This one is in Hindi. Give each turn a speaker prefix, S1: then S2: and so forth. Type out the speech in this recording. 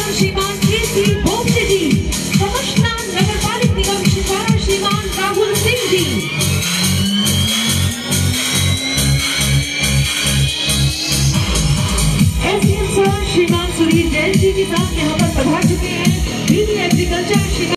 S1: श्रीमान केसी भोगले जी, कमिश्नर नगर पालिक निगम छिंदवाड़ा श्रीमान राहुल सिंह जी। एसडीएम सर श्रीमान सुधीर जैन जी के साथ यहाँ पर पधार चुके हैं।